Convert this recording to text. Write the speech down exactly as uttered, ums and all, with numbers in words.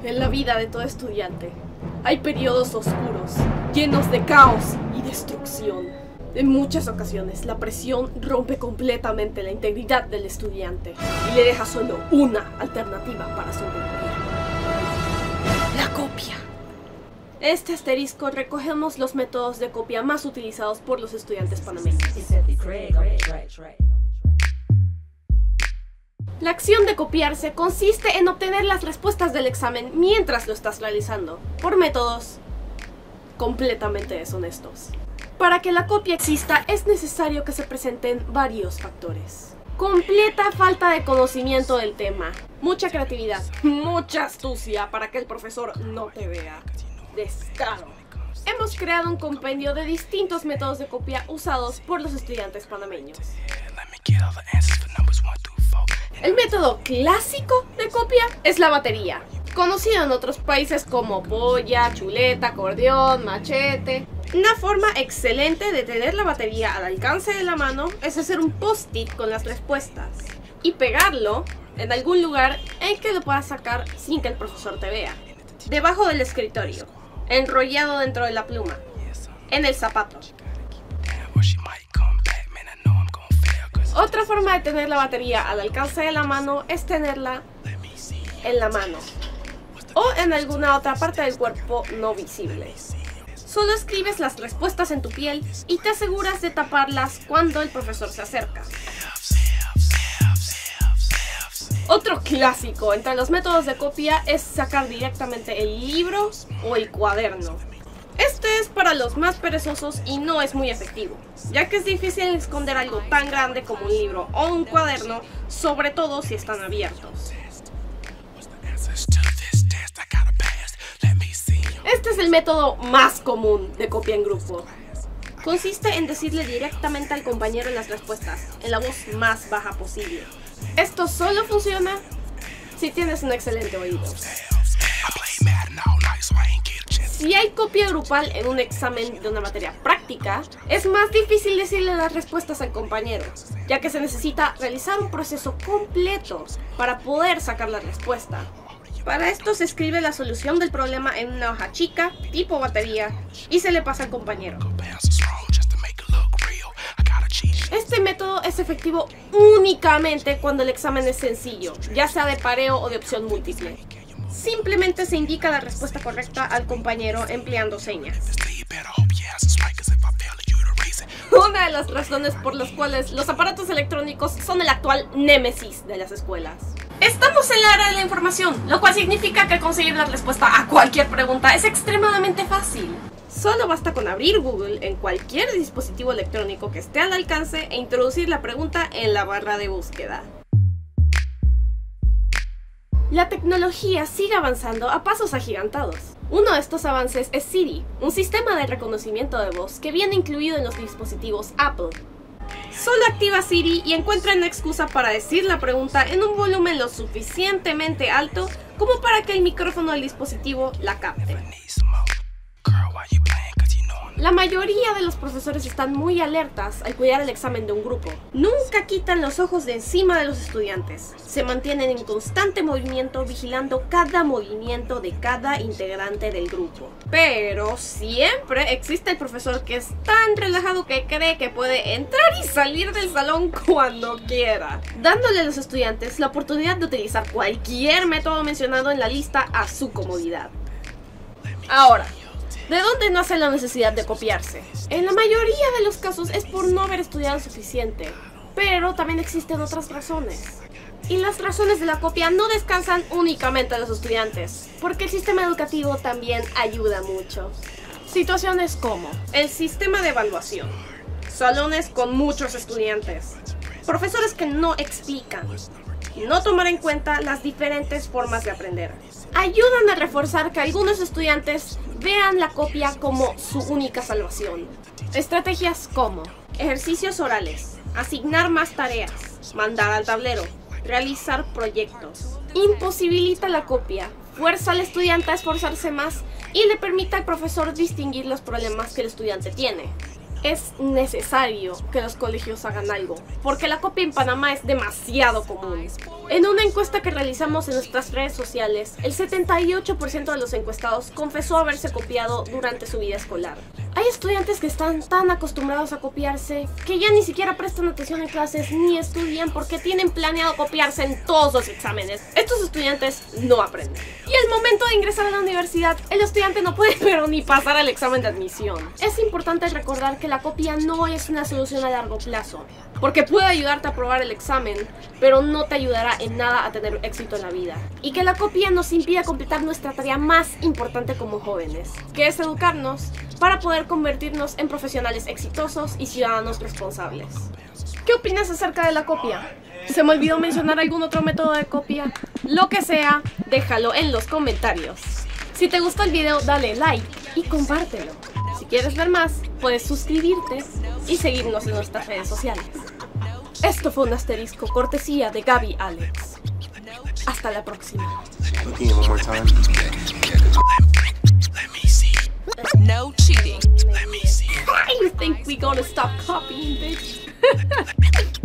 En la vida de todo estudiante hay periodos oscuros, llenos de caos y destrucción. En muchas ocasiones la presión rompe completamente la integridad del estudiante y le deja solo una alternativa para sobrevivir: la copia. En este asterisco recogemos los métodos de copia más utilizados por los estudiantes panameños. La acción de copiarse consiste en obtener las respuestas del examen mientras lo estás realizando, por métodos completamente deshonestos. Para que la copia exista es necesario que se presenten varios factores: completa falta de conocimiento del tema, mucha creatividad, mucha astucia para que el profesor no te vea, descaro. Hemos creado un compendio de distintos métodos de copia usados por los estudiantes panameños. El método clásico de copia es la batería, conocido en otros países como polla, chuleta, acordeón, machete. Una forma excelente de tener la batería al alcance de la mano es hacer un post-it con las respuestas y pegarlo en algún lugar en que lo puedas sacar sin que el profesor te vea. Debajo del escritorio, enrollado dentro de la pluma, en el zapato. Otra forma de tener la batería al alcance de la mano es tenerla en la mano o en alguna otra parte del cuerpo no visible. Solo escribes las respuestas en tu piel y te aseguras de taparlas cuando el profesor se acerca. Otro clásico entre los métodos de copia es sacar directamente el libro o el cuaderno. Este es para los más perezosos y no es muy efectivo, ya que es difícil esconder algo tan grande como un libro o un cuaderno, sobre todo si están abiertos. Este es el método más común de copia en grupo. Consiste en decirle directamente al compañero las respuestas, en la voz más baja posible. Esto solo funciona si tienes un excelente oído. Si hay copia grupal en un examen de una materia práctica, es más difícil decirle las respuestas al compañero, ya que se necesita realizar un proceso completo para poder sacar la respuesta. Para esto se escribe la solución del problema en una hoja chica, tipo batería, y se le pasa al compañero. Este método es efectivo únicamente cuando el examen es sencillo, ya sea de pareo o de opción múltiple. Simplemente se indica la respuesta correcta al compañero empleando señas. Una de las razones por las cuales los aparatos electrónicos son el actual némesis de las escuelas. Estamos en la era de la información, lo cual significa que conseguir la respuesta a cualquier pregunta es extremadamente fácil. Solo basta con abrir Google en cualquier dispositivo electrónico que esté al alcance e introducir la pregunta en la barra de búsqueda. La tecnología sigue avanzando a pasos agigantados. Uno de estos avances es Siri, un sistema de reconocimiento de voz que viene incluido en los dispositivos Apple. Solo activa Siri y encuentra una excusa para decir la pregunta en un volumen lo suficientemente alto como para que el micrófono del dispositivo la capte. La mayoría de los profesores están muy alertas al cuidar el examen de un grupo. Nunca quitan los ojos de encima de los estudiantes. Se mantienen en constante movimiento vigilando cada movimiento de cada integrante del grupo. Pero siempre existe el profesor que es tan relajado que cree que puede entrar y salir del salón cuando quiera, dándole a los estudiantes la oportunidad de utilizar cualquier método mencionado en la lista a su comodidad. Ahora, ¿de dónde nace la necesidad de copiarse? En la mayoría de los casos es por no haber estudiado suficiente, pero también existen otras razones. Y las razones de la copia no descansan únicamente en los estudiantes, porque el sistema educativo también ayuda mucho. Situaciones como el sistema de evaluación, salones con muchos estudiantes, profesores que no explican, y no tomar en cuenta las diferentes formas de aprender. Ayudan a reforzar que algunos estudiantes vean la copia como su única salvación. Estrategias como ejercicios orales, asignar más tareas, mandar al tablero, realizar proyectos. Imposibilita la copia, fuerza al estudiante a esforzarse más y le permite al profesor distinguir los problemas que el estudiante tiene. Es necesario que los colegios hagan algo, porque la copia en Panamá es demasiado común. En una encuesta que realizamos en nuestras redes sociales, el setenta y ocho por ciento de los encuestados confesó haberse copiado durante su vida escolar. Hay estudiantes que están tan acostumbrados a copiarse que ya ni siquiera prestan atención en clases ni estudian porque tienen planeado copiarse en todos los exámenes. Estos estudiantes no aprenden. Y al momento de ingresar a la universidad, el estudiante no puede pero ni pasar al examen de admisión. Es importante recordar que la copia no es una solución a largo plazo, porque puede ayudarte a aprobar el examen, pero no te ayudará en nada a tener éxito en la vida. Y que la copia nos impide completar nuestra tarea más importante como jóvenes, que es educarnos para poder convertirnos en profesionales exitosos y ciudadanos responsables. ¿Qué opinas acerca de la copia? ¿Se me olvidó mencionar algún otro método de copia? Lo que sea, déjalo en los comentarios. Si te gustó el video, dale like y compártelo. Si quieres ver más, puedes suscribirte y seguirnos en nuestras redes sociales. Esto fue un asterisco cortesía de Gaby Alex. Hasta la próxima. No cheating. Why you think we gonna stop copying, bitch?